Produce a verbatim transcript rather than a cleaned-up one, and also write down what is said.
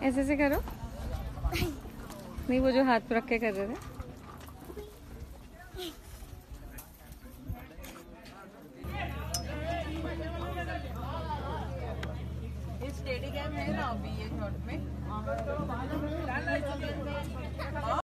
ऐसे ऐसे करो। नहीं, वो जो हाथ पर रख के कर रहे थे। स्टेडी कैम है ना अभी ये शॉट में।